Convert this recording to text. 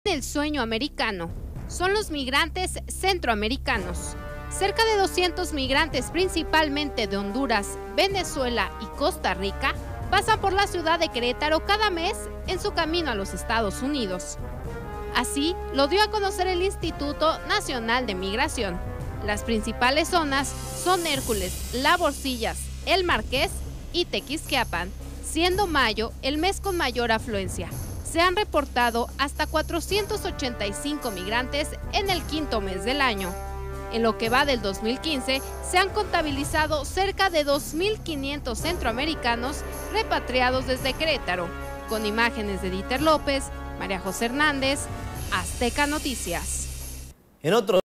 El sueño americano son los migrantes centroamericanos. Cerca de 200 migrantes, principalmente de Honduras, Venezuela y Costa Rica, pasan por la ciudad de Querétaro cada mes en su camino a los Estados Unidos. Así lo dio a conocer el Instituto Nacional de Migración. Las principales zonas son Hércules, Laborcillas, El Marqués y Tequisquiapan, siendo mayo el mes con mayor afluencia. Se han reportado hasta 485 migrantes en el quinto mes del año. En lo que va del 2015, se han contabilizado cerca de 2.500 centroamericanos repatriados desde Querétaro. Con imágenes de Dieter López, María José Hernández, Azteca Noticias. En otro